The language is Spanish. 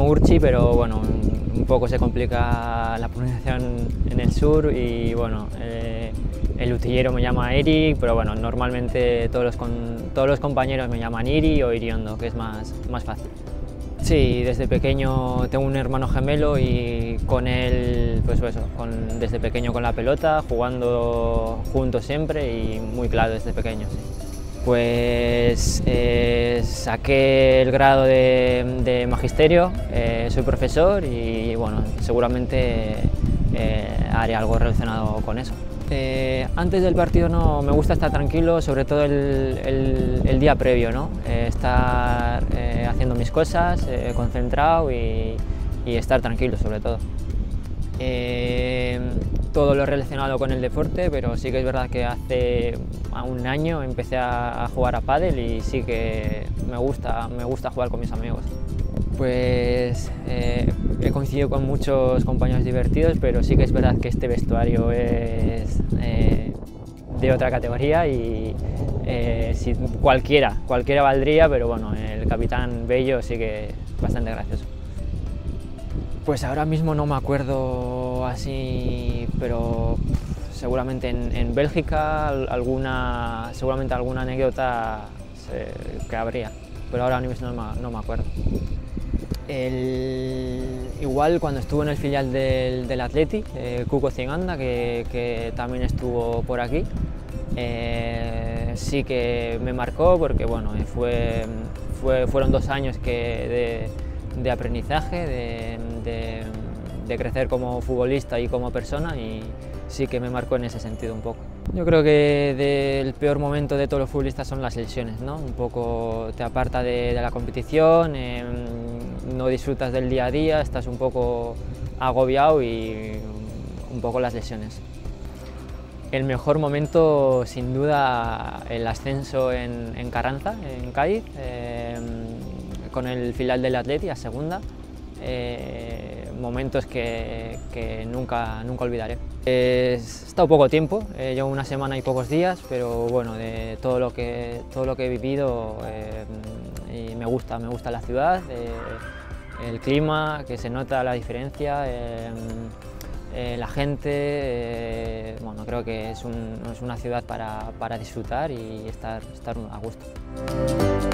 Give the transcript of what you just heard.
llamo Urchi, pero bueno, un poco se complica la pronunciación en el sur y bueno, el utillero me llama Eric, pero bueno, normalmente todos los compañeros me llaman Iri o Iriondo, que es más fácil. Sí, desde pequeño tengo un hermano gemelo y con él, pues eso, desde pequeño con la pelota, jugando juntos siempre y muy claro desde pequeño. Sí. Pues saqué el grado de magisterio, soy profesor y bueno, seguramente haré algo relacionado con eso. Antes del partido no, me gusta estar tranquilo, sobre todo el día previo, ¿no? Estar haciendo mis cosas, concentrado y estar tranquilo sobre todo. Todo lo relacionado con el deporte, pero sí que es verdad que hace un año empecé a jugar a pádel y sí que me gusta jugar con mis amigos. Pues he coincidido con muchos compañeros divertidos, pero sí que es verdad que este vestuario es de otra categoría y si cualquiera valdría, pero bueno, el capitán Bello sí que es bastante gracioso. Pues ahora mismo no me acuerdo así, pero seguramente en Bélgica seguramente alguna anécdota que habría, pero ahora mismo no me acuerdo. Igual cuando estuvo en el filial del Athletic, Cuco Ciganda, que también estuvo por aquí, sí que me marcó porque bueno, fueron 2 años de aprendizaje, de crecer como futbolista y como persona y sí que me marcó en ese sentido un poco. Yo creo que el peor momento de todos los futbolistas son las lesiones, ¿no? Un poco te aparta de la competición, no disfrutas del día a día, estás un poco agobiado y un poco las lesiones. El mejor momento, sin duda, el ascenso en Carranza, en Cádiz, con el filial del Athletic a segunda, momentos que nunca olvidaré. He estado poco tiempo, llevo una semana y pocos días, pero bueno, de todo lo que he vivido y me gusta la ciudad, el clima, que se nota la diferencia, la gente, bueno, creo que es una ciudad para disfrutar y estar a gusto.